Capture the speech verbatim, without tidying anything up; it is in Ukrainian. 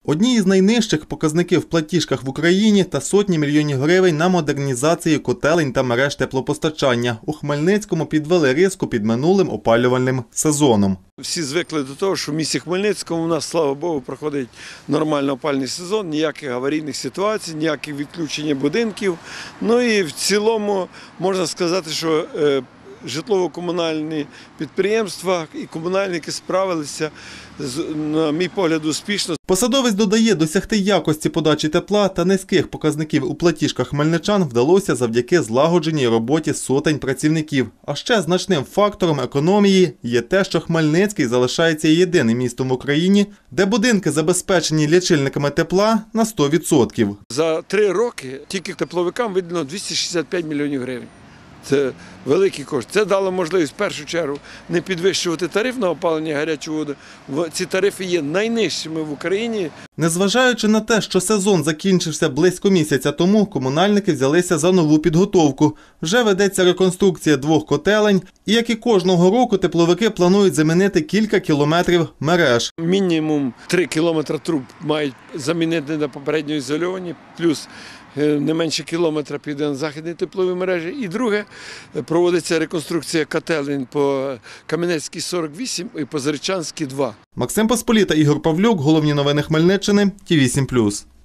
Одні із найнижчих показників в платіжках в Україні та сотні мільйонів гривень на модернізацію котелень та мереж теплопостачання. У Хмельницькому підвели риску під минулим опалювальним сезоном. Всі звикли до того, що в місті Хмельницькому у нас, слава Богу, проходить нормально опалювальний сезон, ніяких аварійних ситуацій, ніяких відключення будинків. Ну і в цілому можна сказати, що житлово-комунальні підприємства і комунальники справилися, на мій погляд, успішно. Посадовець додає, досягти якості подачі тепла та низьких показників у платіжках хмельничан вдалося завдяки злагодженій роботі сотень працівників. А ще значним фактором економії є те, що Хмельницький залишається єдиним містом в Україні, де будинки забезпечені лічильниками тепла на сто відсотків. За три роки тільки тепловикам виділено двісті шістдесят п'ять мільйонів гривень. Це великий кошт. Це дало можливість в першу чергу не підвищувати тариф на опалення гарячу воду. Ці тарифи є найнижчими в Україні. Незважаючи на те, що сезон закінчився близько місяця тому, комунальники взялися за нову підготовку. Вже ведеться реконструкція двох котелень і, як і кожного року, тепловики планують замінити кілька кілометрів мереж. Мінімум три кілометри труб мають замінити на попередньо ізольовані, плюс не менше кілометра піде на західні теплові мережі. І друге, проводиться реконструкція котелень по Кам'янецькій сорок вісім і по Заречанській два. Максим Посполіта, Ігор Павлюк. Головні новини Хмельниччини. Ті вісім плюс.